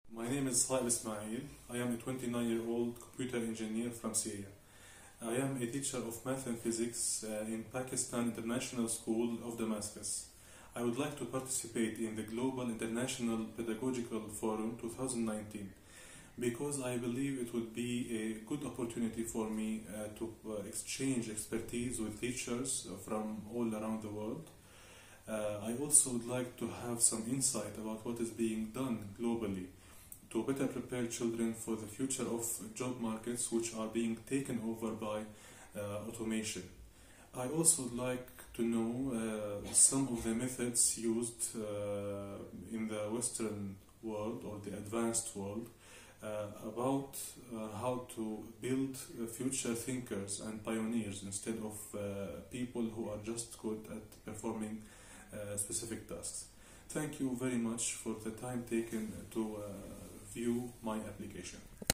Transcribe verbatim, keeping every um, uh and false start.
My name is Saib Ismail. I am a twenty-nine-year-old computer engineer from Syria. I am a teacher of math and physics uh, in Pakistan International School of Damascus. I would like to participate in the Global International Pedagogical Forum twenty nineteen because I believe it would be a good opportunity for me uh, to uh, exchange expertise with teachers from all around the world. Uh, I also would like to have some insight about what is being done globally to better prepare children for the future of job markets which are being taken over by uh, automation. I also would like to know uh, some of the methods used uh, in the Western world or the advanced world uh, about uh, how to build uh, future thinkers and pioneers instead of uh, people who are just good at performing uh, specific tasks. Thank you very much for the time taken to uh, view my application.